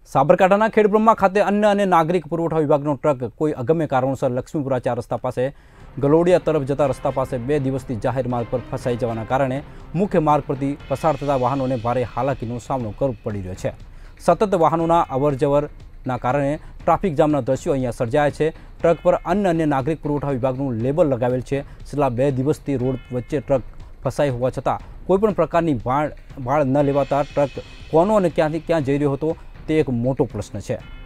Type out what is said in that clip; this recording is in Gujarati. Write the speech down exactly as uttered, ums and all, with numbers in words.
સાબરકાંઠાના ખેડબ્રહ્મા ખાતે અન્ન અને નાગરિક પુરવઠા વિભાગનો ટ્રક કોઈ અગમ્ય કારણોસર લક્ષ્મીપુરા ચાર રસ્તા પાસે ગલોડિયા તરફ જતા રસ્તા પાસે બે દિવસથી જાહેર માર્ગ પર ફસાઈ જવાના કારણે મુખ્ય માર્ગ પરથી પસાર થતા વાહનોને ભારે હાલાકીનો સામનો કરવો પડી રહ્યો છે। સતત વાહનોના અવરજવરના કારણે ટ્રાફિક જામના દ્રશ્યો અહીંયા સર્જાયા છે। ટ્રક પર અન્ન અને નાગરિક પુરવઠા વિભાગનું લેબલ લગાવેલ છે। છેલ્લા બે દિવસથી રોડ વચ્ચે ટ્રક ફસાઈ હોવા છતાં કોઈપણ પ્રકારની ભાળ ભાળ ન લેવાતા ટ્રક કોનો અને ક્યાંથી ક્યાં જઈ રહ્યો હતો તે એક મોટો પ્રશ્ન છે।